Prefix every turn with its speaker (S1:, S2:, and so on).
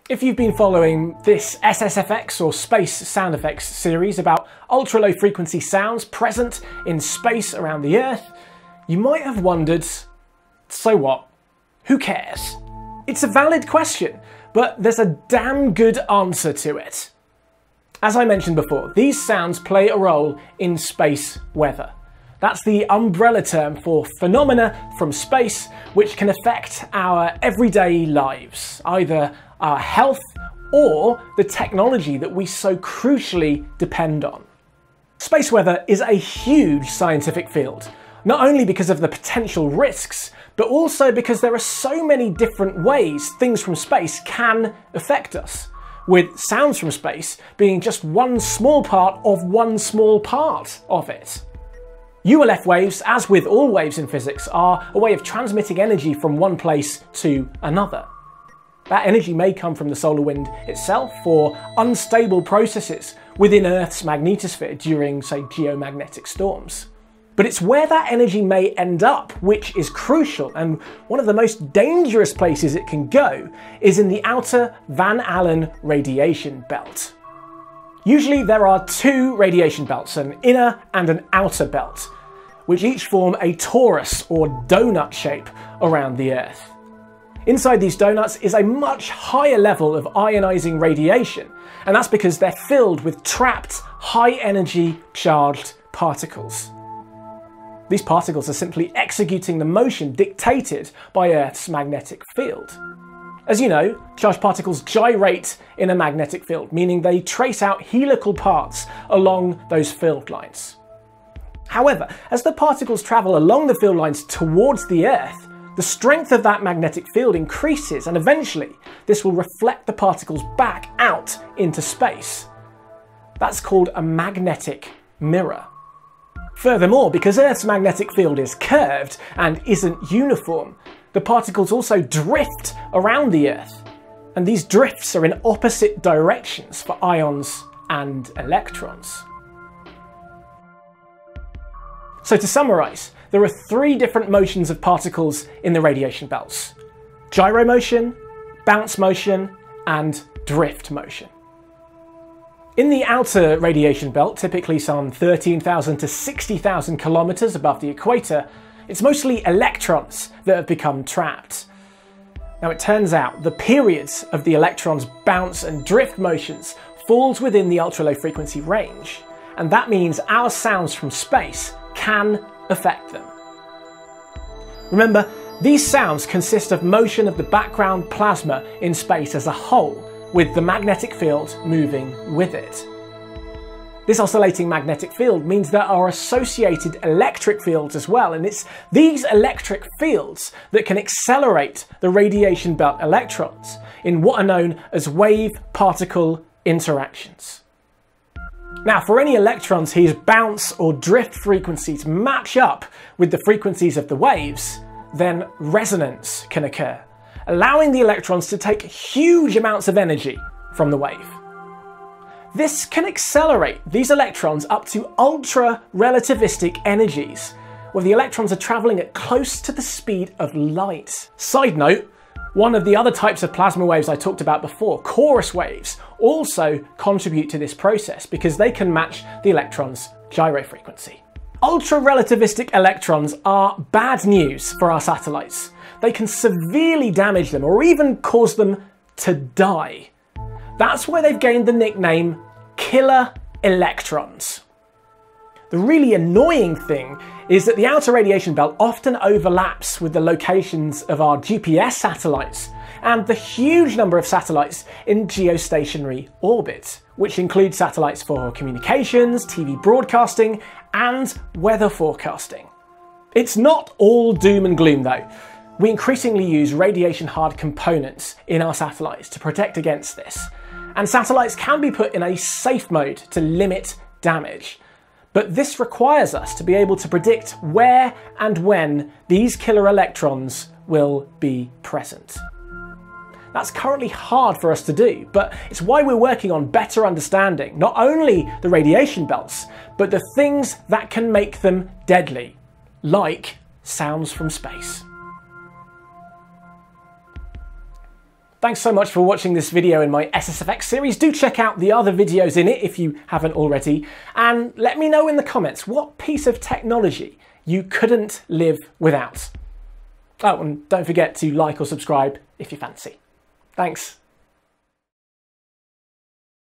S1: If you've been following this SSFX or Space Sound Effects series about ultra-low frequency sounds present in space around the Earth, you might have wondered, so what? Who cares? It's a valid question, but there's a damn good answer to it. As I mentioned before, these sounds play a role in space weather. That's the umbrella term for phenomena from space which can affect our everyday lives, either our health or the technology that we so crucially depend on. Space weather is a huge scientific field, not only because of the potential risks, but also because there are so many different ways things from space can affect us, with sounds from space being just one small part of one small part of it. ULF waves, as with all waves in physics, are a way of transmitting energy from one place to another. That energy may come from the solar wind itself or unstable processes within Earth's magnetosphere during, say, geomagnetic storms. But it's where that energy may end up which is crucial, and one of the most dangerous places it can go is in the outer Van Allen radiation belt. Usually there are two radiation belts, an inner and an outer belt, which each form a torus or donut shape around the Earth. Inside these donuts is a much higher level of ionizing radiation, and that's because they're filled with trapped, high-energy charged particles. These particles are simply executing the motion dictated by Earth's magnetic field. As you know, charged particles gyrate in a magnetic field, meaning they trace out helical paths along those field lines. However, as the particles travel along the field lines towards the Earth, the strength of that magnetic field increases, and eventually this will reflect the particles back out into space. That's called a magnetic mirror. Furthermore, because Earth's magnetic field is curved and isn't uniform, the particles also drift around the Earth, and these drifts are in opposite directions for ions and electrons. So to summarise, there are three different motions of particles in the radiation belts: gyro motion, bounce motion, and drift motion. In the outer radiation belt, typically some 13,000 to 60,000 kilometres above the equator, it's mostly electrons that have become trapped. Now it turns out the periods of the electrons' bounce and drift motions falls within the ultra-low frequency range, and that means our sounds from space can affect them. Remember, these sounds consist of motion of the background plasma in space as a whole, with the magnetic field moving with it. This oscillating magnetic field means there are associated electric fields as well, and it's these electric fields that can accelerate the radiation belt electrons in what are known as wave-particle interactions. Now, for any electrons whose bounce or drift frequencies match up with the frequencies of the waves, then resonance can occur, allowing the electrons to take huge amounts of energy from the wave. This can accelerate these electrons up to ultra-relativistic energies, where the electrons are travelling at close to the speed of light. Side note, one of the other types of plasma waves I talked about before, chorus waves, also contribute to this process because they can match the electron's gyro frequency. Ultra-relativistic electrons are bad news for our satellites. They can severely damage them or even cause them to die. That's where they've gained the nickname Killer Electrons. The really annoying thing is that the outer radiation belt often overlaps with the locations of our GPS satellites and the huge number of satellites in geostationary orbit, which include satellites for communications, TV broadcasting, and weather forecasting. It's not all doom and gloom though. We increasingly use radiation-hard components in our satellites to protect against this, and satellites can be put in a safe mode to limit damage. But this requires us to be able to predict where and when these killer electrons will be present. That's currently hard for us to do, but it's why we're working on better understanding not only the radiation belts, but the things that can make them deadly, like sounds from space. Thanks so much for watching this video in my SSFX series. Do check out the other videos in it if you haven't already, and let me know in the comments what piece of technology you couldn't live without. Oh, and don't forget to like or subscribe if you fancy. Thanks.